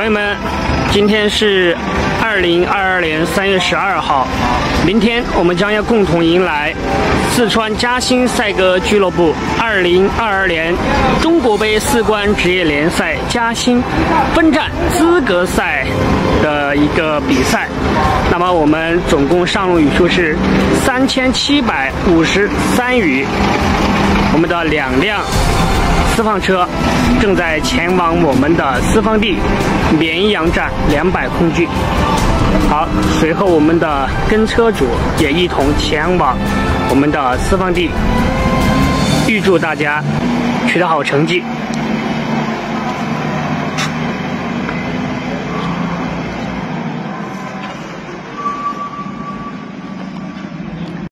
朋友们，今天是2022年3月12号，明天我们将要共同迎来四川嘉兴赛鸽俱乐部2022年中国杯四冠职业联赛嘉兴分站资格赛的一个比赛。那么我们总共上路羽数是3753羽，我们的2辆私放车正在前往我们的私放地绵阳站200空距。好，随后我们的跟车主也一同前往我们的私放地，预祝大家取得好成绩。